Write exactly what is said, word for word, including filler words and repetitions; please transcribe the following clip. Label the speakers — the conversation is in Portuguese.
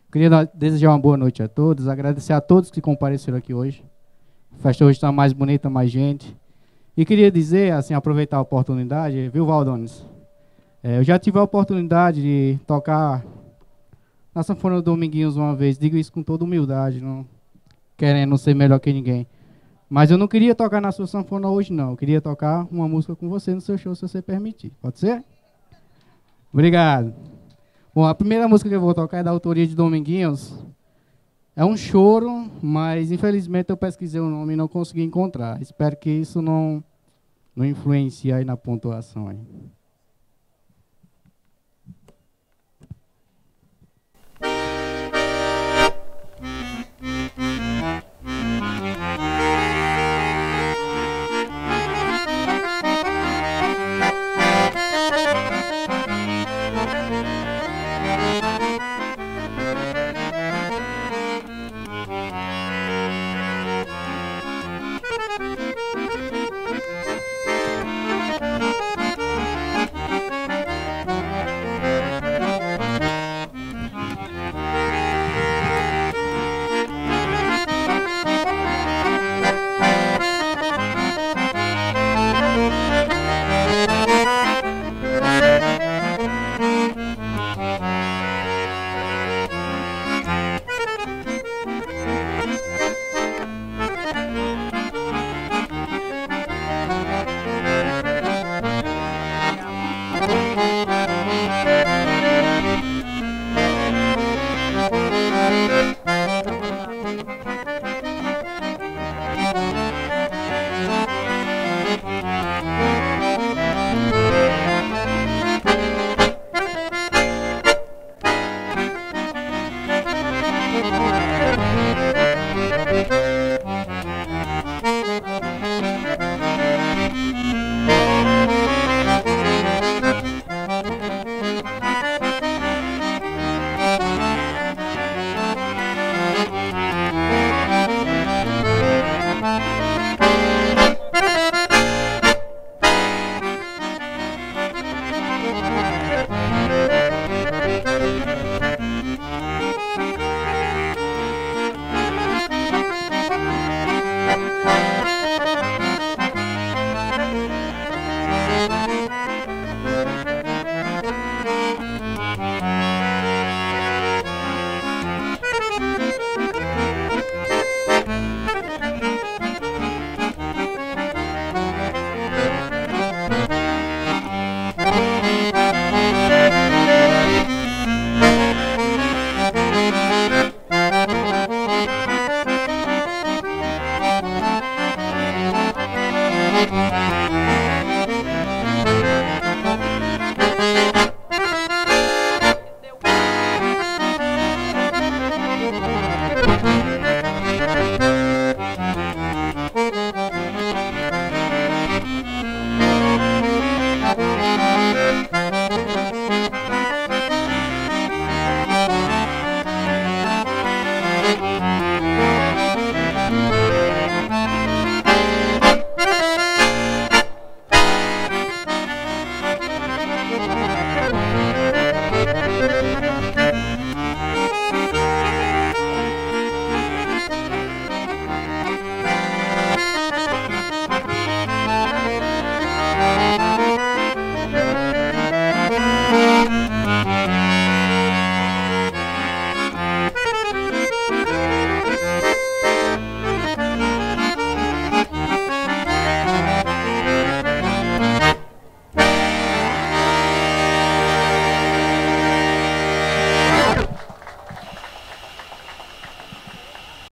Speaker 1: Queria desejar uma boa noite a todos, agradecer a todos que compareceram aqui hoje. A festa hoje está mais bonita, mais gente. E queria dizer, assim, aproveitar a oportunidade, viu, Valdones? É, eu já tive a oportunidade de tocar na Sanfona do Dominguinhos uma vez, digo isso com toda humildade, não querendo ser melhor que ninguém. Mas eu não queria tocar na sua sanfona hoje, não. Eu queria tocar uma música com você no seu show, se você permitir. Pode ser? Obrigado. Bom, a primeira música que eu vou tocar é da autoria de Dominguinhos. É um choro, mas infelizmente eu pesquisei o nome e não consegui encontrar. Espero que isso não, não influencie aí na pontuação. Aí.